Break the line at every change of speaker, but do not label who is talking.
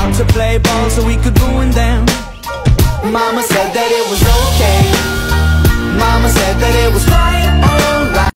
to play ball so we could ruin them. Mama said that it was okay. Mama said that it was fine.